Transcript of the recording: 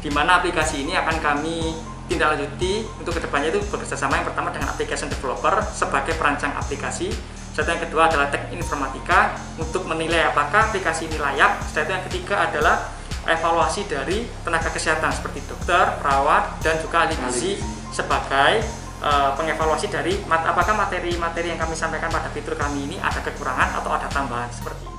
di mana aplikasi ini akan kami tindak lanjuti untuk kedepannya itu bekerjasama yang pertama dengan application developer sebagai perancang aplikasi. Setelah yang kedua adalah teknik informatika untuk menilai apakah aplikasi ini layak. Setelah yang ketiga adalah evaluasi dari tenaga kesehatan seperti dokter, perawat, dan juga ahli gizi sebagai pengevaluasi dari apakah materi-materi yang kami sampaikan pada fitur kami ini ada kekurangan atau ada tambahan seperti ini.